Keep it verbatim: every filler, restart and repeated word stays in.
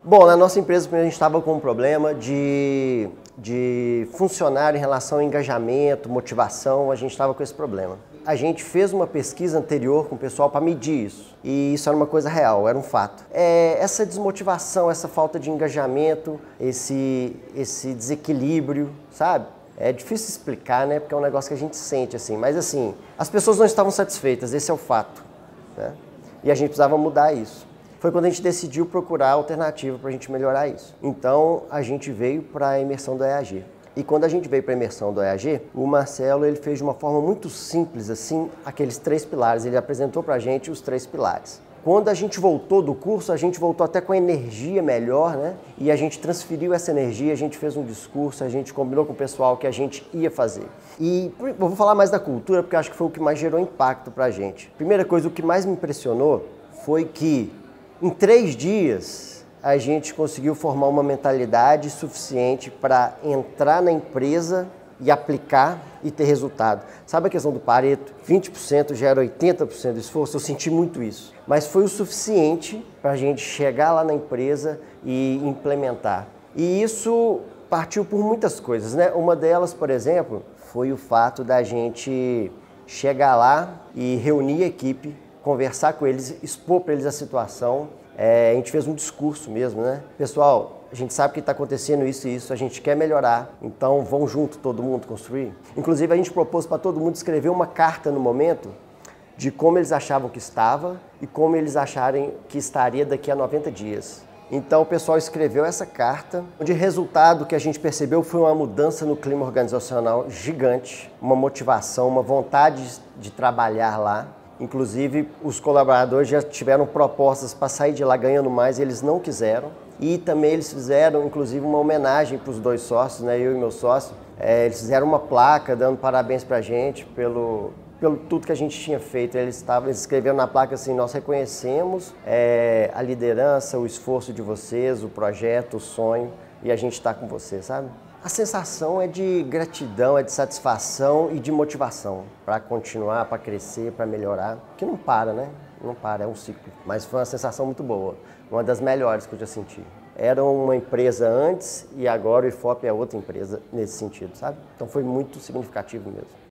Bom, na nossa empresa a gente estava com um problema de, de funcionário em relação ao engajamento, motivação, a gente estava com esse problema. A gente fez uma pesquisa anterior com o pessoal para medir isso, e isso era uma coisa real, era um fato. É, essa desmotivação, essa falta de engajamento, esse, esse desequilíbrio, sabe? É difícil explicar, né? Porque é um negócio que a gente sente assim, mas assim, as pessoas não estavam satisfeitas, esse é o fato, né? E a gente precisava mudar isso. Foi quando a gente decidiu procurar alternativa para a gente melhorar isso. Então, a gente veio para a imersão do E A G. E quando a gente veio para a imersão do E A G, o Marcelo ele fez de uma forma muito simples, assim, aqueles três pilares. Ele apresentou para a gente os três pilares. Quando a gente voltou do curso, a gente voltou até com energia melhor, né? E a gente transferiu essa energia, a gente fez um discurso, a gente combinou com o pessoal que a gente ia fazer. E eu vou falar mais da cultura, porque eu acho que foi o que mais gerou impacto para a gente. Primeira coisa, o que mais me impressionou foi que em três dias, a gente conseguiu formar uma mentalidade suficiente para entrar na empresa e aplicar e ter resultado. Sabe a questão do Pareto? vinte por cento gera oitenta por cento do esforço, eu senti muito isso. Mas foi o suficiente para a gente chegar lá na empresa e implementar. E isso partiu por muitas coisas, né? Uma delas, por exemplo, foi o fato da gente chegar lá e reunir a equipe, conversar com eles, expor para eles a situação. É, a gente fez um discurso mesmo, né? Pessoal, a gente sabe que está acontecendo isso e isso, a gente quer melhorar, então vão junto todo mundo construir. Inclusive a gente propôs para todo mundo escrever uma carta no momento de como eles achavam que estava e como eles acharem que estaria daqui a noventa dias. Então o pessoal escreveu essa carta, onde o resultado que a gente percebeu foi uma mudança no clima organizacional gigante, uma motivação, uma vontade de trabalhar lá. Inclusive, os colaboradores já tiveram propostas para sair de lá ganhando mais e eles não quiseram. E também eles fizeram, inclusive, uma homenagem para os dois sócios, né, eu e meu sócio. É, eles fizeram uma placa dando parabéns para a gente pelo, pelo tudo que a gente tinha feito. Eles, tavam, eles escreveram na placa assim: nós reconhecemos é, a liderança, o esforço de vocês, o projeto, o sonho, e a gente está com vocês, sabe? A sensação é de gratidão, é de satisfação e de motivação para continuar, para crescer, para melhorar, que não para, né? Não para, é um ciclo. Mas foi uma sensação muito boa, uma das melhores que eu já senti. Era uma empresa antes e agora o IFOP é outra empresa nesse sentido, sabe? Então foi muito significativo mesmo.